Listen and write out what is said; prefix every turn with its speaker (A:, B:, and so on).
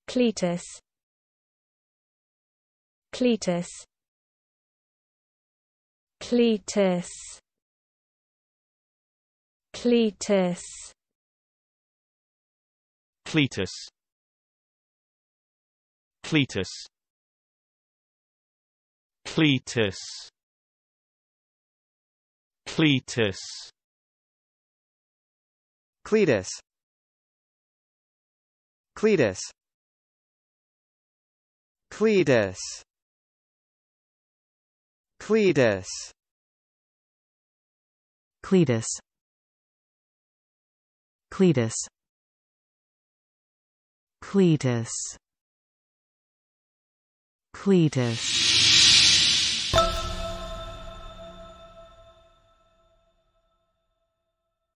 A: Cletus, Cletus, Cletus, Cletus,
B: Cletus, Cletus, Cletus, Cletus,
C: Cletus, Cletus, Cletus, Cletus,
D: Cletus, Cletus, Cletus, Cletus.